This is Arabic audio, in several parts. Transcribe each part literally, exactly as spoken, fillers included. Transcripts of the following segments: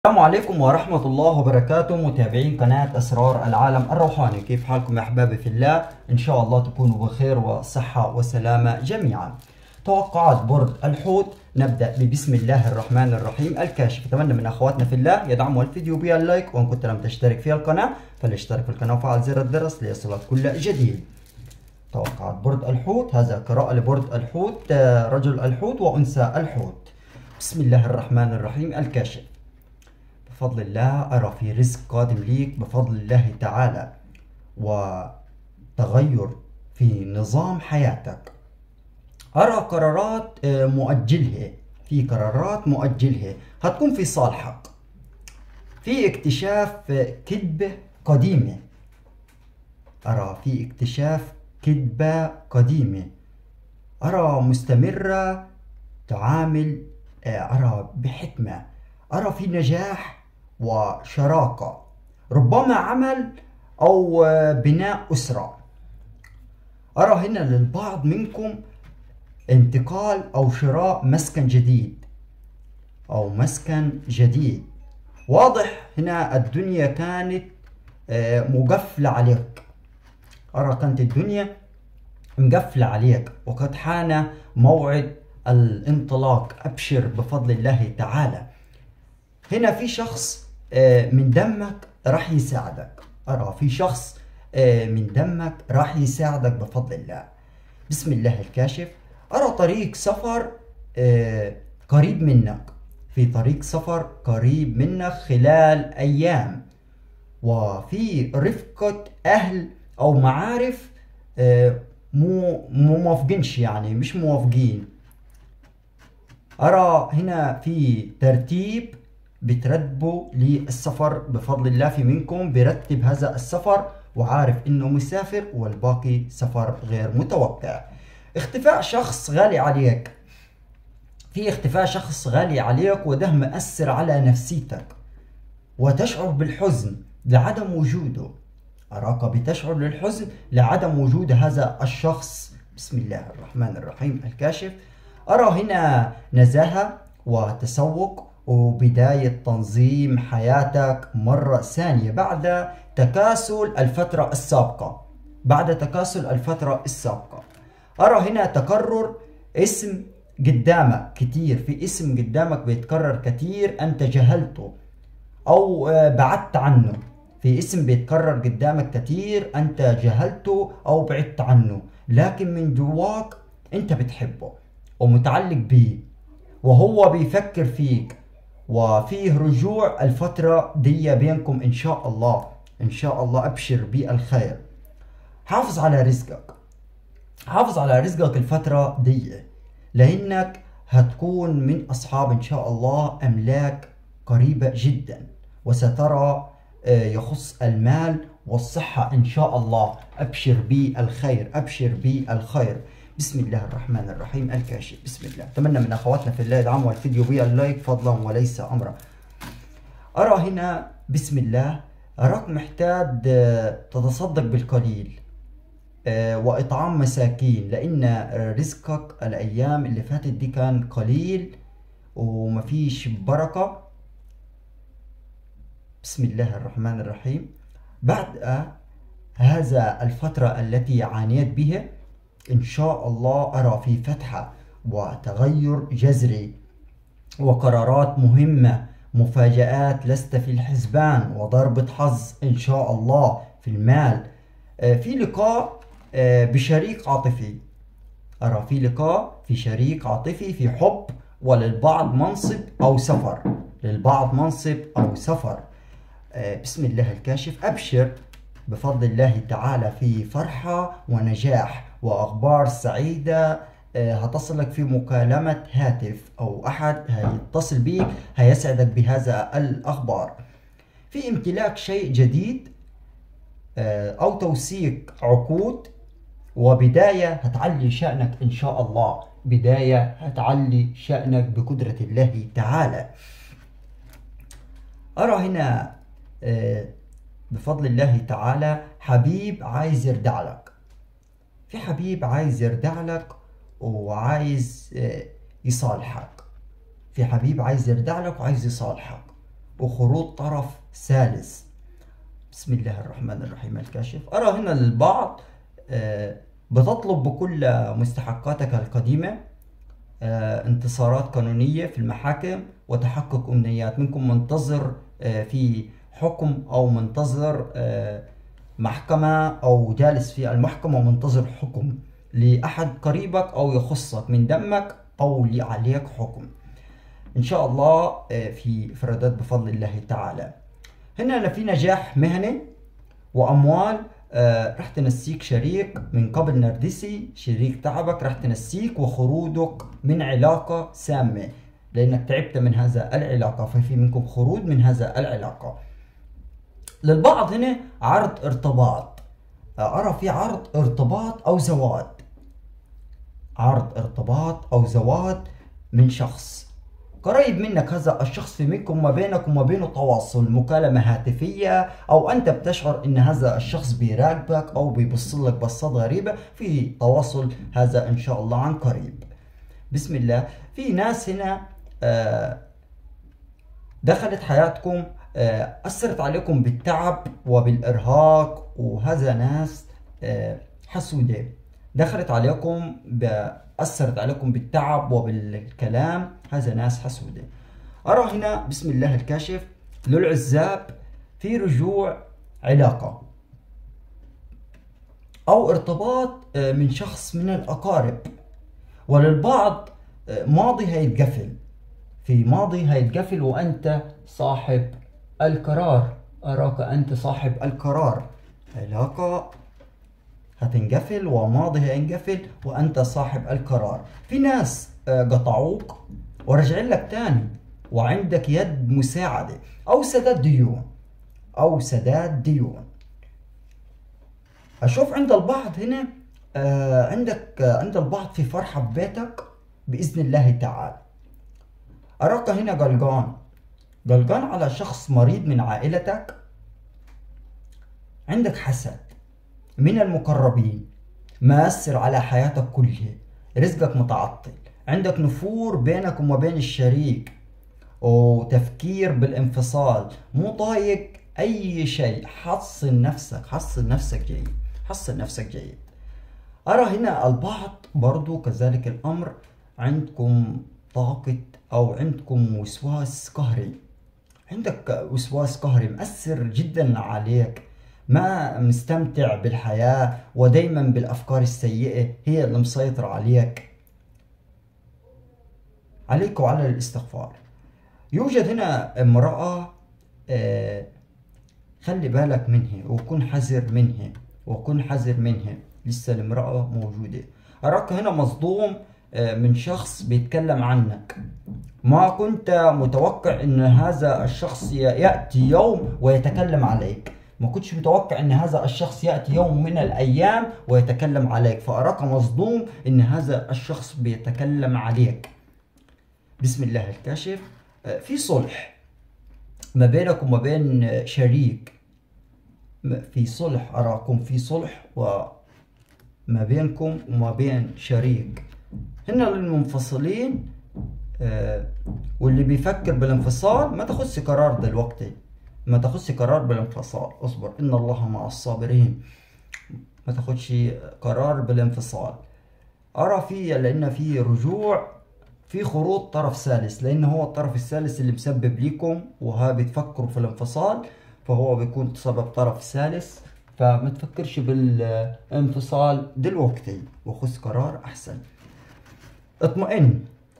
السلام عليكم ورحمة الله وبركاته، متابعين قناة أسرار العالم الروحاني. كيف حالكم يا أحبابي في الله؟ إن شاء الله تكونوا بخير وصحة وسلامة جميعا. توقعات برج الحوت. نبدأ ببسم الله الرحمن الرحيم الكاشف. أتمنى من أخواتنا في الله يدعموا الفيديو باللايك، وإن كنت لم تشترك في القناة فلاشترك في القناة وفعل زر الجرس ليصلك كل جديد. توقعات برج الحوت. هذا قراءة لبرج الحوت، رجل الحوت وأنثى الحوت. بسم الله الرحمن الرحيم الكاشف. بفضل الله أرى في رزق قادم ليك بفضل الله تعالى، وتغير في نظام حياتك. أرى قرارات مؤجلها، في قرارات مؤجلها هتكون في صالحك. في اكتشاف كذبة قديمة، أرى في اكتشاف كذبة قديمة. أرى مستمرة تعامل، أرى بحكمة. أرى في نجاح وشراكة، ربما عمل أو بناء أسرة. أرى هنا للبعض منكم انتقال أو شراء مسكن جديد أو مسكن جديد. واضح هنا الدنيا كانت مقفلة عليك. أرى كانت الدنيا مقفلة عليك وقد حان موعد الانطلاق. أبشر بفضل الله تعالى. هنا في شخص من دمك راح يساعدك. أرى في شخص من دمك راح يساعدك بفضل الله. بسم الله الكاشف. أرى طريق سفر قريب منك، في طريق سفر قريب منك خلال أيام، وفي رفقة أهل أو معارف مو موافقينش، يعني مش موافقين. أرى هنا في ترتيب بترتبوا للسفر بفضل الله. في منكم برتب هذا السفر وعارف انه مسافر، والباقي سفر غير متوقع. اختفاء شخص غالي عليك، في اختفاء شخص غالي عليك وده مأثر على نفسيتك، وتشعر بالحزن لعدم وجوده. أراك بتشعر بالحزن لعدم وجود هذا الشخص. بسم الله الرحمن الرحيم الكاشف. أرى هنا نزاهة وتسوق وبداية تنظيم حياتك مرة ثانية بعد تكاسل الفترة السابقة. بعد تكاسل الفترة السابقة أرى هنا تكرر اسم قدامك كتير، في اسم قدامك بيتكرر كتير أنت جهلته أو بعدت عنه. في اسم بيتكرر قدامك كتير أنت جهلته أو بعدت عنه، لكن من جواك أنت بتحبه ومتعلق بيه وهو بيفكر فيك، وفيه رجوع الفترة دي بينكم إن شاء الله. إن شاء الله أبشر بالخير. حافظ على رزقك، حافظ على رزقك الفترة دي، لأنك هتكون من أصحاب إن شاء الله أملاك قريبة جدا، وسترى يخص المال والصحة إن شاء الله. أبشر بالخير، أبشر بالخير. بسم الله الرحمن الرحيم الكاشف. بسم الله. أتمنى من أخواتنا في الله يدعموا الفيديو باللايك فضلا وليس أمرا. أرى هنا بسم الله أراك محتاج تتصدق بالقليل وإطعام مساكين، لأن رزقك الأيام اللي فاتت دي كان قليل ومفيش بركة. بسم الله الرحمن الرحيم. بعد هذا الفترة التي عانيت بها إن شاء الله أرى في فتحة وتغير جذري وقرارات مهمة، مفاجآت لست في الحسبان، وضربة حظ إن شاء الله في المال. في لقاء بشريك عاطفي. أرى في لقاء في شريك عاطفي، في حب، وللبعض منصب أو سفر، للبعض منصب أو سفر. بسم الله الكاشف. أبشر بفضل الله تعالى في فرحة ونجاح وأخبار سعيدة هتصلك في مكالمة هاتف، أو أحد هيتصل بيك هيسعدك بهذا الأخبار. في امتلاك شيء جديد أو توثيق عقود، وبداية هتعلي شأنك إن شاء الله، بداية هتعلي شأنك بقدرة الله تعالى. أرى هنا بفضل الله تعالى حبيب عايز يردع لك، في حبيب عايز يردع لك وعايز يصالحك، في حبيب عايز يردع لك وعايز يصالحك، وخروج طرف ثالث. بسم الله الرحمن الرحيم. الكاشف. أرى هنا البعض بتطلب بكل مستحقاتك القديمة انتصارات قانونية في المحاكم وتحقق أمنيات. منكم منتظر في حكم أو منتظر محكمة أو جالس في المحكمة ومنتظر حكم لأحد قريبك أو يخصك من دمك أو عليك حكم. إن شاء الله في فرادات بفضل الله تعالى. هنا في نجاح مهني وأموال رح تنسيك شريك من قبل نرجسي، شريك تعبك رح تنسيك، وخروجك من علاقة سامة لأنك تعبت من هذا العلاقة، ففي منكم خروج من هذا العلاقة. للبعض هنا عرض ارتباط، أرى في عرض ارتباط أو زواج، عرض ارتباط أو زواج من شخص قريب منك. هذا الشخص في منكم ما بينك وما بينه تواصل، مكالمة هاتفية، أو أنت بتشعر إن هذا الشخص بيراقبك أو بيبص لك بصات غريبة، في تواصل هذا إن شاء الله عن قريب. بسم الله. في ناس هنا دخلت حياتكم أثرت عليكم بالتعب وبالإرهاق، وهذا ناس حسودة دخلت عليكم أثرت عليكم بالتعب وبالكلام، هذا ناس حسودة. أرى هنا بسم الله الكاشف للعزاب في رجوع علاقة أو ارتباط من شخص من الأقارب، وللبعض ماضي هيتقفل، في ماضي هيتقفل وأنت صاحب القرار. أراك أنت صاحب القرار، علاقة هتنقفل وماضي هينقفل وأنت صاحب القرار. في ناس قطعوك ورجعين لك تاني وعندك يد مساعدة أو سداد ديون أو سداد ديون. أشوف عند البعض هنا عندك عند البعض في فرحة ببيتك بإذن الله تعالى. أراك هنا قلقان قلقان على شخص مريض من عائلتك، عندك حسد من المقربين مأثر على حياتك كلها، رزقك متعطل، عندك نفور بينك وما بين الشريك وتفكير بالانفصال، مو طايق أي شيء. حصن نفسك حصن نفسك جيد حصن نفسك جيد. أرى هنا البعض برضو كذلك الأمر عندكم طاقة أو عندكم وسواس قهري، عندك وسواس قهري مأثر جدا عليك، ما مستمتع بالحياة ودايما بالأفكار السيئة هي اللي مسيطرة عليك. عليك وعلى الاستغفار. يوجد هنا امرأة آه خلي بالك منها وكن حذر منها وكن حذر منها، لسه الامرأة موجودة. أراك هنا مصدوم آه من شخص بيتكلم عنك، ما كنت متوقع ان هذا الشخص يأتي يوم ويتكلم عليك، ما كنتش متوقع ان هذا الشخص يأتي يوم من الايام ويتكلم عليك، فأراك مصدوم ان هذا الشخص بيتكلم عليك. بسم الله الكاشف. في صلح ما بينك وما بين شريك، في صلح، أراكم في صلح وما بينكم وما بين شريك. هنا للمنفصلين آه واللي بيفكر بالانفصال ما تاخدش قرار دلوقتي، ما تاخدش قرار بالانفصال، اصبر ان الله مع الصابرين، ما تاخدش قرار بالانفصال. ارى في لان في رجوع، في خروج طرف ثالث، لان هو الطرف الثالث اللي مسبب ليكم وها بتفكروا في الانفصال، فهو بيكون سبب طرف ثالث، فما تفكرش بالانفصال دلوقتي وخذ قرار احسن. اطمئن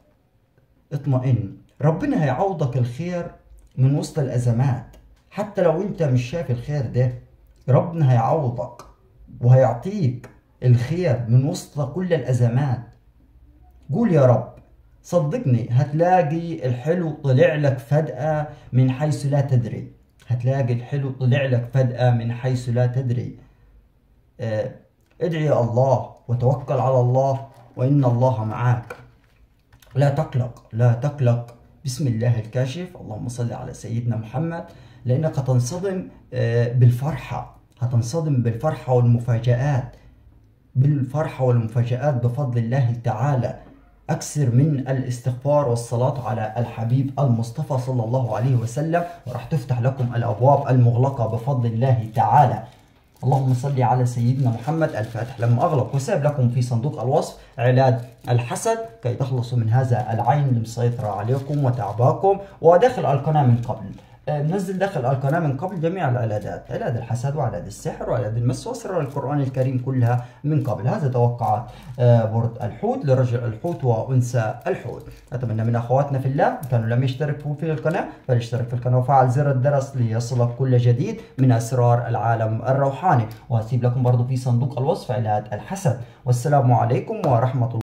اطمئن، ربنا هيعوضك الخير من وسط الأزمات، حتى لو انت مش شايف الخير ده ربنا هيعوضك وهيعطيك الخير من وسط كل الأزمات. قول يا رب، صدقني هتلاقي الحلو طلع لك فجأة من حيث لا تدري، هتلاقي الحلو طلع لك فجأة من حيث لا تدري. اه ادعي الله وتوكل على الله وإن الله معاك، لا تقلق لا تقلق. بسم الله الكاشف. اللهم صل على سيدنا محمد. لأنك هتنصدم بالفرحة، هتنصدم بالفرحة والمفاجآت، بالفرحة والمفاجآت بفضل الله تعالى. أكثر من الاستغفار والصلاة على الحبيب المصطفى صلى الله عليه وسلم، وراح تفتح لكم الأبواب المغلقة بفضل الله تعالى. اللهم صل على سيدنا محمد الفاتح لما أغلق. وساب لكم في صندوق الوصف علاج الحسد كي تخلصوا من هذا العين المسيطرة عليكم وتعباكم. وداخل القناة من قبل ننزل داخل القناة من قبل جميع العلاجات، علاج الحسد وعلاج السحر وعلاج المس وأسرار القرآن الكريم كلها من قبل. هذا توقعات برد الحوت لرجل الحوت وأنثى الحوت. أتمنى من أخواتنا في الله كانوا لم يشتركوا في القناة فليشترك في القناة وفعل زر الجرس ليصلك كل جديد من أسرار العالم الروحاني. وهسيب لكم برضو في صندوق الوصف علاج الحسد. والسلام عليكم ورحمة الله.